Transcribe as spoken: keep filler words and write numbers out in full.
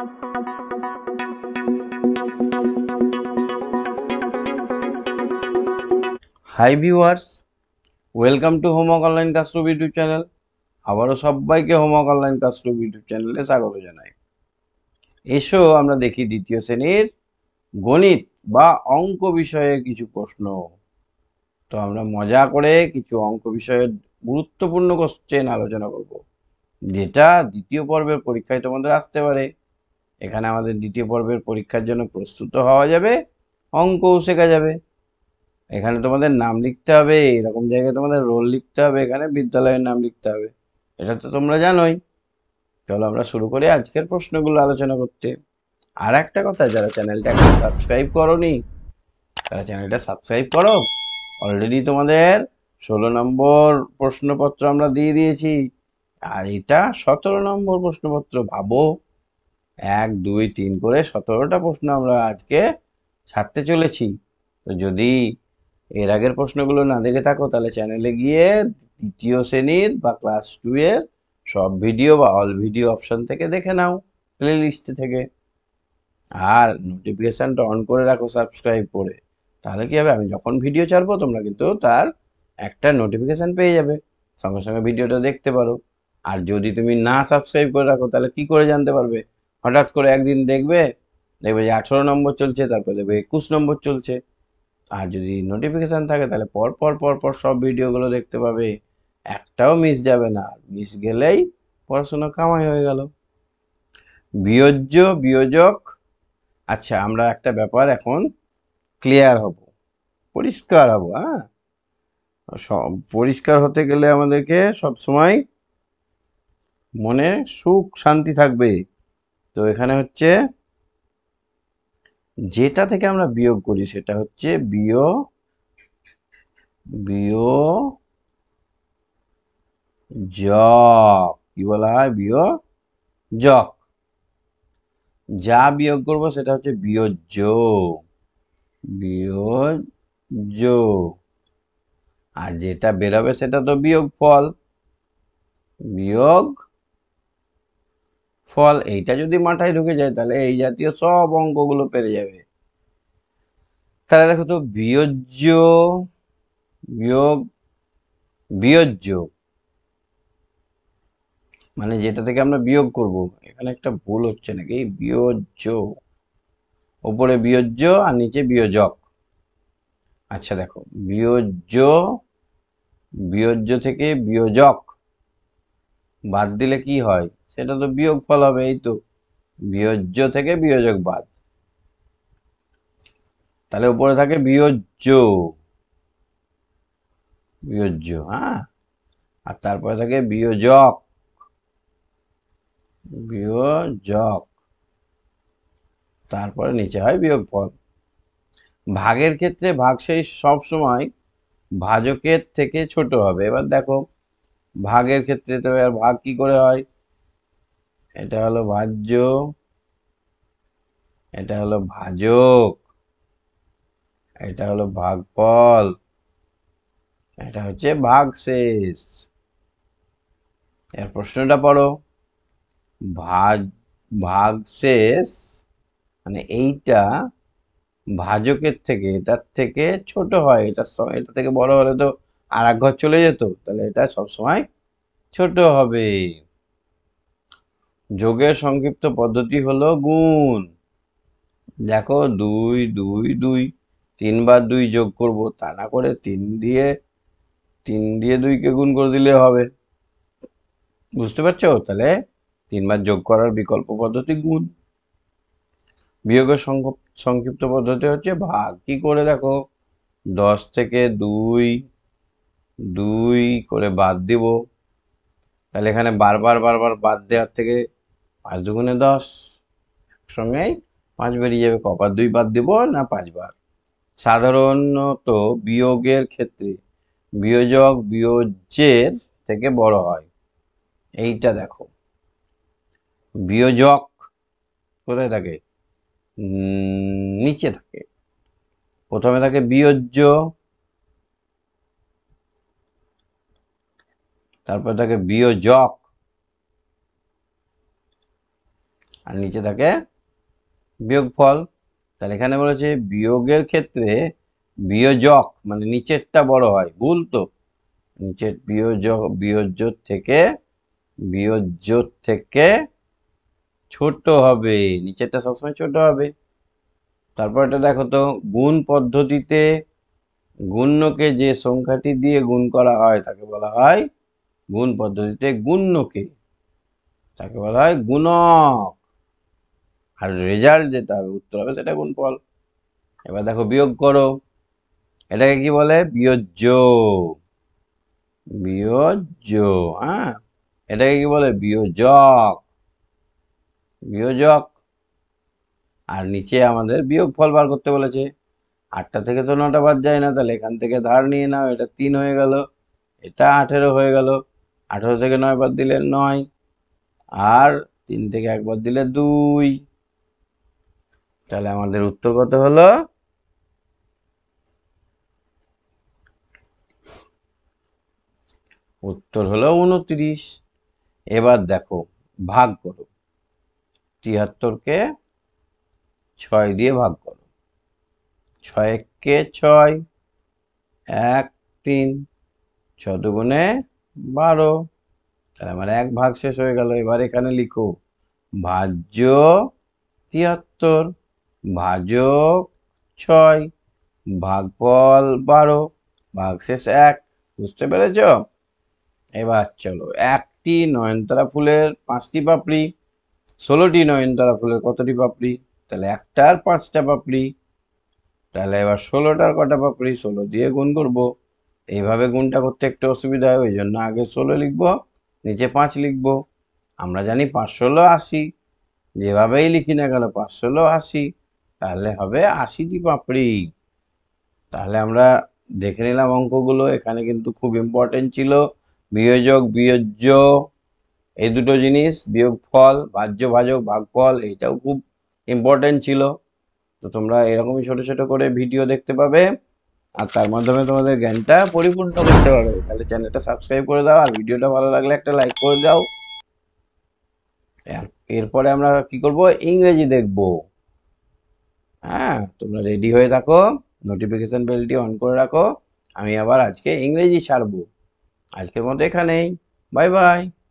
High viewers, welcome to homework online classroom YouTube channel. আবারও সবাইকে homework online classroom YouTube চ্যানেলে স্বাগত জানাই। এসো আমরা দেখি দ্বিতীয় শ্রেণীর গণিত বা অঙ্ক বিষয়ের কিছু প্রশ্ন। তো আমরা মজা করে কিছু অঙ্ক বিষয়ের গুরুত্বপূর্ণ কোশ্চেন আলোচনা করব, যেটা দ্বিতীয় পর্বের পরীক্ষায় তোমাদের আসতে পারে। এখানে আমাদের দ্বিতীয় পর্বের পরীক্ষার জন্য প্রস্তুত হওয়া যাবে, অঙ্কও শেখা যাবে। এখানে তোমাদের নাম লিখতে হবে, এরকম জায়গায় তোমাদের রোল লিখতে হবে, এখানে বিদ্যালয়ের নাম লিখতে হবে, এটা তো তোমরা জানোই। চলো আমরা শুরু করি আজকের প্রশ্নগুলো আলোচনা করতে। আর একটা কথা, যারা চ্যানেলটা এখন সাবস্ক্রাইব করোনি তারা চ্যানেলটা সাবস্ক্রাইব করো। অলরেডি তোমাদের ষোলো নম্বর প্রশ্নপত্র আমরা দিয়ে দিয়েছি, আর এটা সতেরো নম্বর প্রশ্নপত্র। ভাবো, এক দুই তিন করে সতেরোটা প্রশ্ন আমরা আজকে ছাড়তে চলেছি। তো যদি এর আগের প্রশ্নগুলো না দেখে থাকো, তাহলে চ্যানেলে গিয়ে দ্বিতীয় শ্রেণীর বা ক্লাস টু এর সব ভিডিও বা অল ভিডিও অপশন থেকে দেখে নাও, প্লে লিস্ট থেকে। আর নোটিফিকেশনটা অন করে রাখো সাবস্ক্রাইব করে, তাহলে কি হবে, আমি যখন ভিডিও ছাড়বো তোমরা কিন্তু তার একটা নোটিফিকেশন পেয়ে যাবে, সঙ্গে সঙ্গে ভিডিওটা দেখতে পারো। আর যদি তুমি না সাবস্ক্রাইব করে রাখো, তাহলে কি করে জানতে পারবে? হঠাৎ করে একদিন দেখবে দেখবে যে আঠেরো নম্বর চলছে, তারপর দেখবে একুশ নম্বর চলছে। আর যদি নোটিফিকেশান থাকে, তাহলে পর পর পর পর সব ভিডিওগুলো দেখতে পাবে, একটাও মিস যাবে না। মিস গেলেই পড়াশোনা কামাই হয়ে গেল। বিয়োজ্য বিয়োজক, আচ্ছা আমরা একটা ব্যাপার এখন ক্লিয়ার হব, পরিষ্কার হব। হ্যাঁ, পরিষ্কার হতে গেলে আমাদেরকে সব সময় মনে সুখ শান্তি থাকবে। তো এখানে হচ্ছে যেটা থেকে আমরা বিয়োগ করি সেটা হচ্ছে বিয় বিয়োজক। কি বলা হয়? বিয়োজক। যা বিয়োগ করব সেটা হচ্ছে বিয়োজ্য। বিয়োজ্য। আর যেটা বেরোবে সেটা তো বিয়োগ ফল। বিয়োগ ফল, এইটা যদি মাথায় ঢুকে যায়, তাহলে এই জাতীয় সব অঙ্কগুলো পেরে যাবে। তাহলে দেখো তো, বিয়োজ্য বিয়োগ বিয়োজ্য মানে যেটা থেকে আমরা বিয়োগ করব। এখানে একটা ভুল হচ্ছে নাকি? বিয়োজ্য, উপরে বিয়োজ্য আর নিচে বিয়োজক। আচ্ছা দেখো, বিয়োজ্য বিয়োজ্য থেকে বিয়োজক বাদ দিলে কি হয়? সেটা তো বিয়োগ ফল হবে। এই তো, বিয়োজ্য থেকে বিয়োজক বাদ, তাহলে উপরে থাকে বিয়োজ্য। বিয়োজ্য, হ্যাঁ। আর তারপরে থাকে বিয়োজক। বিয়োজক, তারপরে নিচে হয় বিয়োগফল। ভাগের ক্ষেত্রে ভাগশেষ সব সময় ভাজকের থেকে ছোট হবে। এবার দেখো, ভাগের ক্ষেত্রে তো আর ভাগ কি করে হয়? এটা হলো ভাজ্য, এটা হলো ভাজক, এটা হলো ভাগফল, এটা হচ্ছে ভাগশেষ। এর প্রশ্নটা পড়ো। ভাগ ভাগশেষ মানে এইটা ভাজকের থেকে, এটার থেকে ছোট হয়। এটা এটা থেকে বড় হলে তো আর এক ঘর চলে যেত, তাহলে এটা সবসময় ছোট হবে। যোগের সংক্ষিপ্ত পদ্ধতি হলো গুণ। দেখো, দুই দুই দুই তিনবার দুই যোগ করব, তা না করে তিন দিয়ে তিন দিয়ে দুইকে গুণ করে দিলে হবে। বুঝতে পারছো? তাহলে তিনবার যোগ করার বিকল্প পদ্ধতি গুণ। বিয়োগের সংক্ষিপ্ত পদ্ধতি হচ্ছে ভাগ। কি করে? দেখো, দশ থেকে দুই দুই করে বাদ দিব, তাহলে এখানে বারবার বারবার বাদ দেওয়ার থেকে পাঁচ দুগুণে দশ, একসঙ্গেই পাঁচ বেরিয়ে যাবে। কবার দুই বাদ দিব না? পাঁচবার। সাধারণত বিয়োগের ক্ষেত্রে বিয়োজক বিয়োজ্যের থেকে বড় হয়। এইটা দেখো, বিয়োজক কোথায় থাকে? নিচে থাকে। প্রথমে থাকে বিয়োজ্য, তারপর থাকে বিয়োজক, আর নিচে থাকে বিয়োগফল। তাহলে এখানে বলেছে বিয়োগের ক্ষেত্রে বিয়োজক মানে নিচেরটা বড় হয়, ভুল তো। নিচের বিয়োজক বিয়োজ্য থেকে বিয়োজ্য থেকে ছোট হবে, নিচেরটা সবসময় ছোট হবে। তারপর এটা দেখো তো, গুণ পদ্ধতিতে গুণ্যকে যে সংখ্যাটি দিয়ে গুণ করা হয় তাকে বলা হয় গুণ পদ্ধতিতে গুণ্যকে তাকে বলা হয় গুণক। আর রেজাল্ট যেটা হবে, উত্তর হবে, সেটা গুণফল। এবার দেখো বিয়োগ করো, এটাকে কি বলে? বিয়োজ্য। বিয়োজ্য, হ্যাঁ। এটাকে কি বলে? বিয়োজক। বিয়োজক। আর নিচে আমাদের বিয়োগফল বার করতে বলেছে। আটটা থেকে তো নটা বাদ যায় না, তাহলে এখান থেকে ধার নিয়ে নাও, এটা তিন হয়ে গেল, এটা আঠেরো হয়ে গেল। আঠেরো থেকে নয় বাদ দিলে নয়, আর তিন থেকে এক বাদ দিলে দুই। তাহলে আমাদের উত্তর কত হলো? উত্তর হলো উনত্রিশ। এবার দেখো ভাগ করো, তিয়াত্তরকে ছয় দিয়ে ভাগ করো। ছয় কে ছয়, এক তিন, ছ দুগুণে বারো। তাহলে আমার এক ভাগ শেষ হয়ে গেল। এবার এখানে লিখো ভাজ্য তিয়াত্তর ভাজক ছয় ভাগফল বারো ভাগশেষ এক। বুঝতে পেরেছ? এবার চলো, একটি নয়নতারা ফুলের পাঁচটি পাপড়ি, ষোলোটি নয়নতারা ফুলের কতটি পাপড়ি? তাহলে একটার পাঁচটা পাপড়ি। তাহলে এবার ষোলোটার কটা পাপড়ি? ষোলো দিয়ে গুণ করবো। এইভাবে গুণটা করতে একটু অসুবিধা হয়, ওই জন্য আগে ষোলো লিখবো, নিচে পাঁচ লিখবো। আমরা জানি পাঁচ ষোলো আশি, যেভাবেই লিখি না কেন পাঁচ ষোলো আশি, তাহলে হবে আশিটি পাপড়ি। তাহলে আমরা দেখে নিলাম অঙ্কগুলো। এখানে কিন্তু খুব ইম্পর্টেন্ট ছিল বিয়োজক বিয়োজ্য এই দুটো জিনিস, বিয়োগফল, ভাজ্য ভাজক ভাগফল, এইটাও খুব ইম্পর্টেন্ট ছিল। তো তোমরা এরকমই ছোট ছোট করে ভিডিও দেখতে পাবে, আর তার মাধ্যমে তোমাদের জ্ঞানটা পরিপূর্ণ করতে পারবে। তাহলে চ্যানেলটা সাবস্ক্রাইব করে দাও, আর ভিডিওটা ভালো লাগলে একটা লাইক করে দাও। এরপরে আমরা কি করব? ইংরেজি দেখব। হ্যাঁ, তোমরা রেডি হয়ে থাকো, নোটিফিকেশন বেলটি অন করে রাখো। আমি আবার আজকে ইংরেজি ছাড়বো। আজকের মতো এখানেই, বাই বাই।